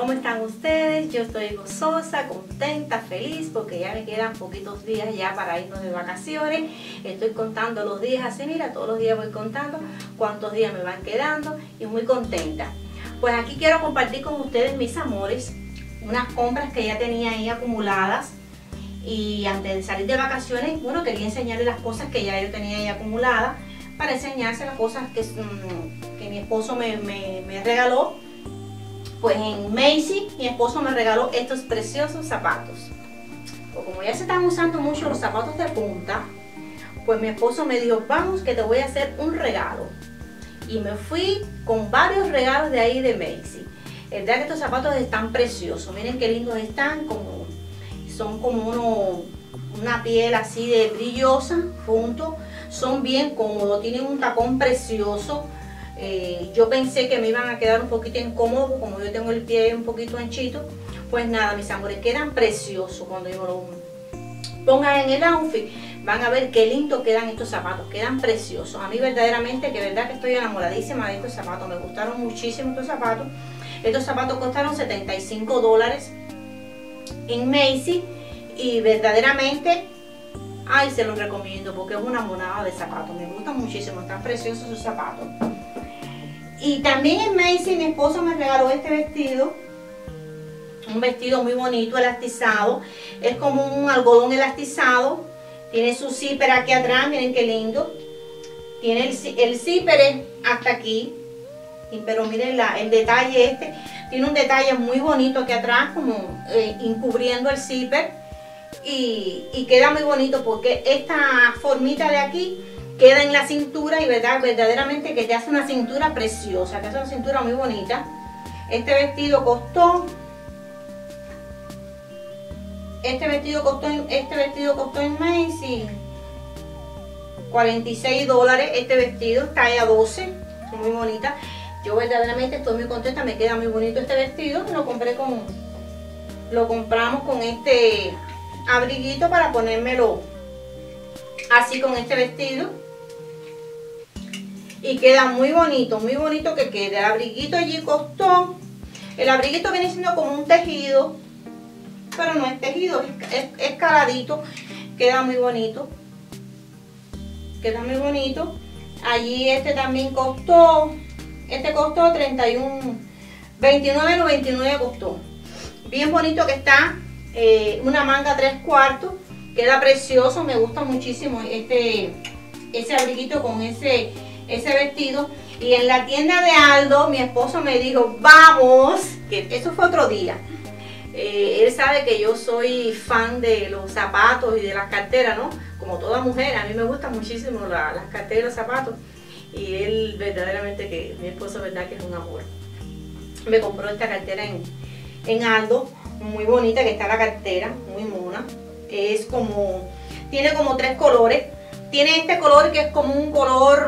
¿Cómo están ustedes? Yo estoy gozosa, contenta, feliz porque ya me quedan poquitos días ya para irnos de vacaciones. Estoy contando los días así, mira, todos los días voy contando cuántos días me van quedando y muy contenta. Pues aquí quiero compartir con ustedes, mis amores, unas compras que ya tenía ahí acumuladas. Y antes de salir de vacaciones, bueno, quería enseñarles las cosas que ya yo tenía ahí acumuladas para enseñarse las cosas que mi esposo me regaló. Pues en Macy mi esposo me regaló estos preciosos zapatos. Pues como ya se están usando mucho los zapatos de punta, pues mi esposo me dijo, vamos que te voy a hacer un regalo. Y me fui con varios regalos de ahí de Macy. Es verdad que estos zapatos están preciosos. Miren qué lindos están, son como una piel así de brillosa, juntos. Son bien cómodos, tienen un tacón precioso. Yo pensé que me iban a quedar un poquito incómodos, como yo tengo el pie un poquito anchito. Pues nada, mis amores, quedan preciosos. Cuando yo lo ponga en el outfit, van a ver qué lindo quedan estos zapatos. Quedan preciosos. A mí verdaderamente, que estoy enamoradísima de estos zapatos. Me gustaron muchísimo estos zapatos. Estos zapatos costaron $75 en Macy. Y verdaderamente, ay, se los recomiendo porque es una monada de zapatos. Me gustan muchísimo, están preciosos esos zapatos. Y también en Macy mi esposo me regaló este vestido. Un vestido muy bonito, elastizado. Es como un algodón elastizado. Tiene su zipper aquí atrás, miren qué lindo. Tiene el zipper hasta aquí. Pero miren el detalle este. Tiene un detalle muy bonito aquí atrás, como encubriendo el zipper. Y queda muy bonito porque esta formita de aquí queda en la cintura y verdaderamente que te hace una cintura preciosa, que hace una cintura muy bonita. Este vestido costó en Macy $46. Este vestido, talla 12, muy bonita. Yo verdaderamente estoy muy contenta, me queda muy bonito este vestido. Lo compramos con este abriguito para ponérmelo así con este vestido. Y queda muy bonito que quede. El abriguito allí costó. El abriguito viene siendo como un tejido, pero no es tejido, es caladito. Queda muy bonito. Queda muy bonito. Allí este también costó. Este costó $29.99 costó. Bien bonito que está. Una manga 3/4. Queda precioso. Me gusta muchísimo ese abriguito con ese vestido. Y en la tienda de Aldo mi esposo me dijo, vamos, que eso fue otro día. Él sabe que yo soy fan de los zapatos y de las carteras, ¿no? Como toda mujer, a mí me gustan muchísimo las carteras y los zapatos. Y él verdaderamente mi esposo verdad que es un amor. Me compró esta cartera en Aldo, muy bonita que está la cartera, muy mona. Tiene como 3 colores. Tiene este color que es como un color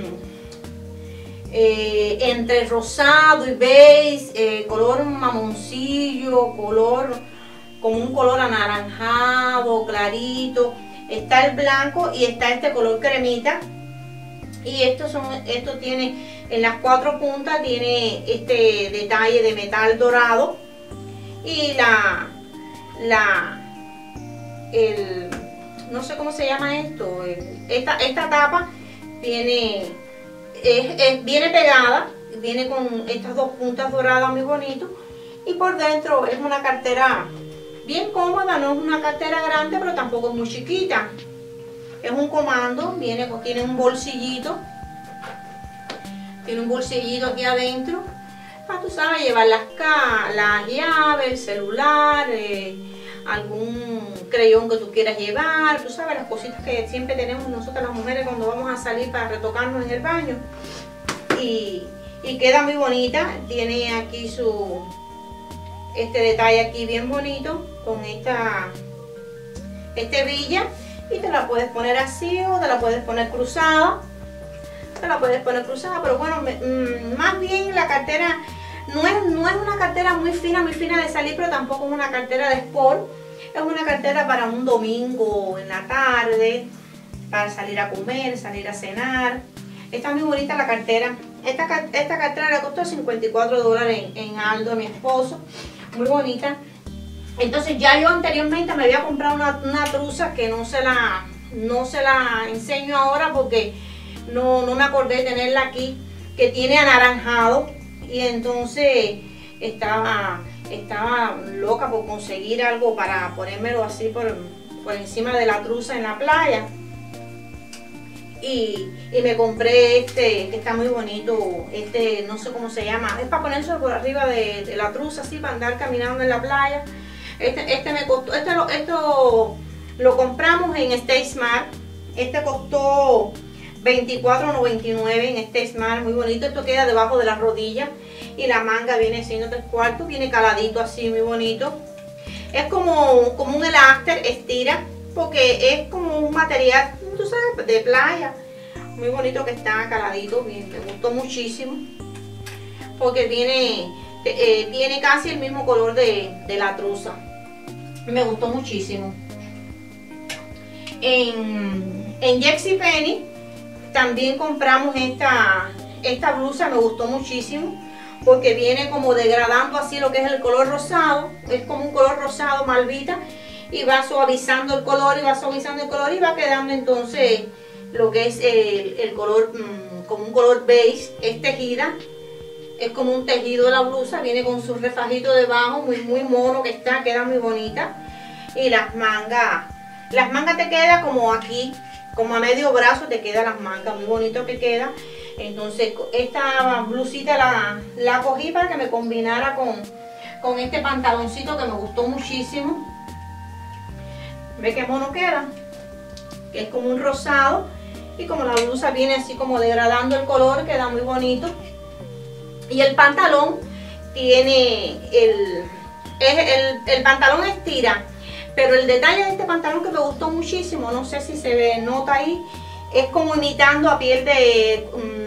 entre rosado y beige, color mamoncillo, como un color anaranjado, clarito. Está el blanco y está este color cremita. Y esto tiene en las 4 puntas, tiene este detalle de metal dorado. Y no sé cómo se llama esto, esta tapa viene pegada, viene con estas 2 puntas doradas muy bonito. Y por dentro es una cartera bien cómoda, no es una cartera grande pero tampoco es muy chiquita. Es un comando, tiene un bolsillito. Tiene un bolsillito aquí adentro. Tú sabes, llevar las llaves, el celular, algún creyón que tú quieras llevar. Tú sabes, las cositas que siempre tenemos nosotras las mujeres cuando vamos a salir para retocarnos en el baño. Y queda muy bonita. Tiene aquí este detalle aquí bien bonito con esta hebilla. Y te la puedes poner así o te la puedes poner cruzada. Pero bueno, más bien la cartera no es una cartera muy fina de salir, pero tampoco es una cartera de sport. Es una cartera para un domingo en la tarde, para salir a comer, salir a cenar. Está muy bonita la cartera. esta cartera le costó $54 en Aldo a mi esposo, muy bonita. Entonces ya yo anteriormente me había comprado una truza que no se la enseño ahora porque no me acordé de tenerla aquí, que tiene anaranjado, y entonces estaba loca por conseguir algo para ponérmelo así por encima de la truza en la playa. Y me compré este, que está muy bonito, no sé cómo se llama, es para ponérselo por arriba de la truza, así para andar caminando en la playa. Este me costó, esto lo compramos en Stay Smart, este costó $24.99 en Stay Smart, muy bonito. Esto queda debajo de la rodilla y la manga viene siendo 3/4, viene caladito así, muy bonito. Es como un eláster, estira, porque es como un material, tú sabes, de playa, muy bonito, que está caladito, bien, me gustó muchísimo, porque tiene casi el mismo color de la truza, me gustó muchísimo. En JCPenney también compramos esta blusa, me gustó muchísimo, porque viene como degradando así lo que es el color rosado, es como un color rosado malvita, y va suavizando el color y va quedando entonces lo que es el color, como un color beige. Es tejida, es como un tejido de la blusa, viene con su refajito debajo, muy mono que queda muy bonita. Y las mangas te queda como aquí, como a medio brazo te queda las mangas, muy bonito que queda. Entonces esta blusita la cogí para que me combinara con este pantaloncito que me gustó muchísimo. ¿Ve qué mono queda? Que es como un rosado, y como la blusa viene así como degradando el color, queda muy bonito. Y el pantalón tiene el pantalón estira, pero el detalle de este pantalón que me gustó muchísimo, no sé si se nota ahí, es como imitando a piel de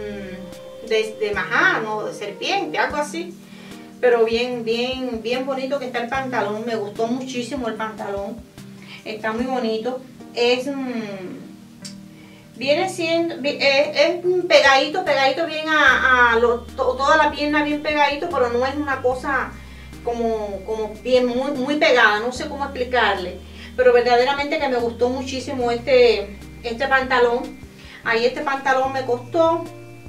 majá, de serpiente, algo así. Pero bien bonito que está el pantalón, me gustó muchísimo el pantalón, está muy bonito. Viene siendo, es pegadito bien toda la pierna bien pegadito, pero no es una cosa como bien muy pegada, no sé cómo explicarle, pero verdaderamente que me gustó muchísimo este pantalón. Ahí este pantalón me costó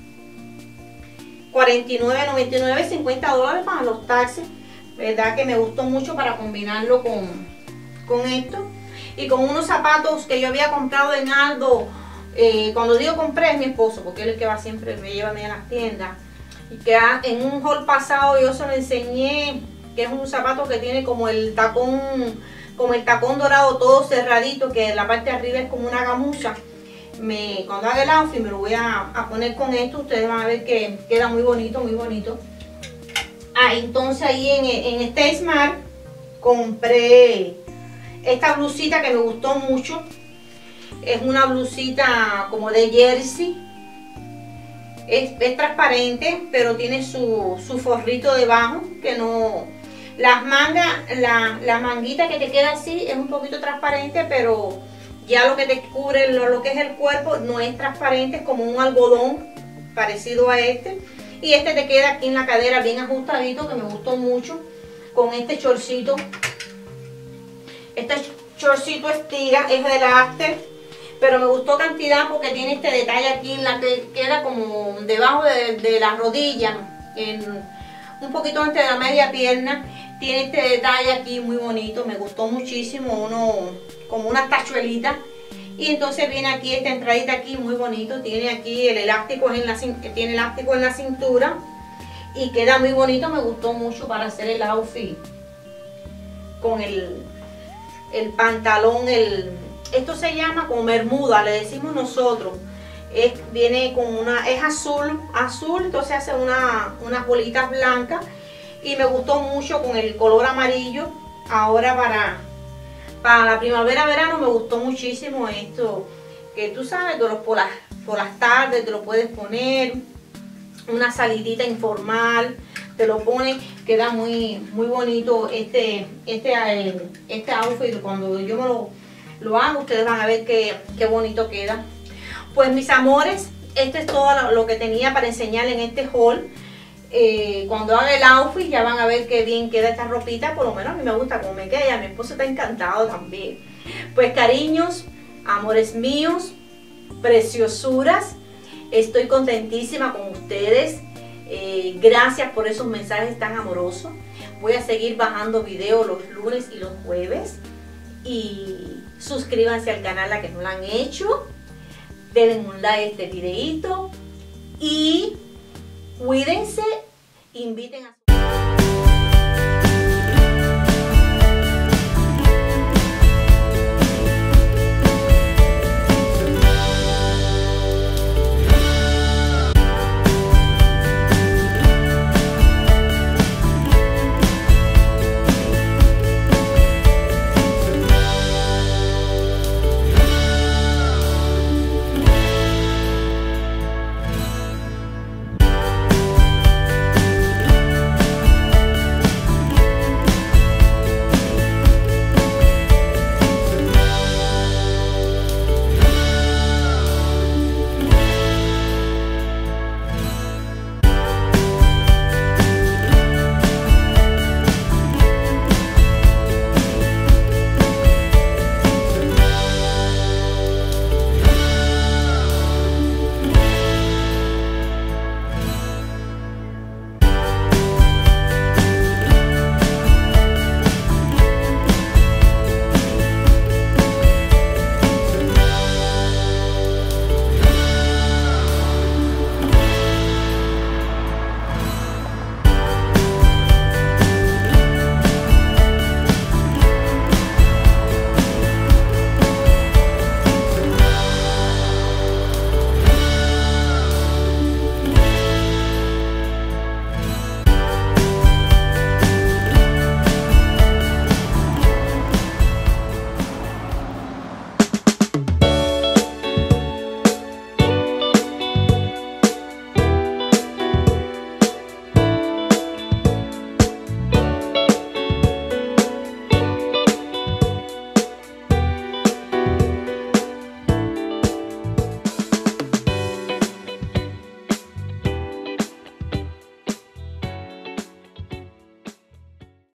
$49.99, $50 para los taxis, verdad que me gustó mucho para combinarlo con esto, y con unos zapatos que yo había comprado en Aldo. Cuando digo compré, es mi esposo, porque él es el que va siempre, me lleva a mí a las tiendas, y que en un haul pasado yo se lo enseñé, que es un zapato que tiene como el tacón dorado todo cerradito, que la parte de arriba es como una gamuza. Cuando haga el outfit me lo voy a poner con esto, ustedes van a ver que queda muy bonito, muy bonito. Entonces ahí en Stay Smart compré esta blusita que me gustó mucho. Es una blusita como de jersey, es transparente, pero tiene su forrito debajo, que no, las mangas, la manguita que te queda así es un poquito transparente, pero ya lo que te cubre lo que es el cuerpo no es transparente, es como un algodón parecido a este. Y este te queda aquí en la cadera bien ajustadito, que me gustó mucho, con este chorcito. Este chorcito estira, es de After, pero me gustó cantidad porque tiene este detalle aquí en la que queda como debajo de la rodilla, un poquito antes de la media pierna. Tiene este detalle aquí muy bonito, me gustó muchísimo, como unas tachuelitas. Y entonces viene aquí esta entradita aquí muy bonito, tiene aquí el elástico tiene elástico en la cintura y queda muy bonito, me gustó mucho para hacer el outfit con el pantalón, esto se llama como bermuda, le decimos nosotros. Viene con es azul, entonces hace unas bolitas blancas, y me gustó mucho con el color amarillo. Ahora para la primavera, verano, me gustó muchísimo esto, que tú sabes, por las tardes te lo puedes poner, una salidita informal, te lo pones, queda muy bonito este outfit. Cuando yo lo hago, ustedes van a ver qué bonito queda. Pues mis amores, este es todo lo que tenía para enseñarles en este haul. Cuando haga el outfit ya van a ver qué bien queda esta ropita. Por lo menos a mí me gusta cómo me queda y a mi esposo está encantado también. Pues cariños, amores míos, preciosuras, estoy contentísima con ustedes. Gracias por esos mensajes tan amorosos. Voy a seguir bajando videos los lunes y los jueves. Y suscríbanse al canal a que no lo han hecho. Denle un like a este videito. Y cuídense, inviten a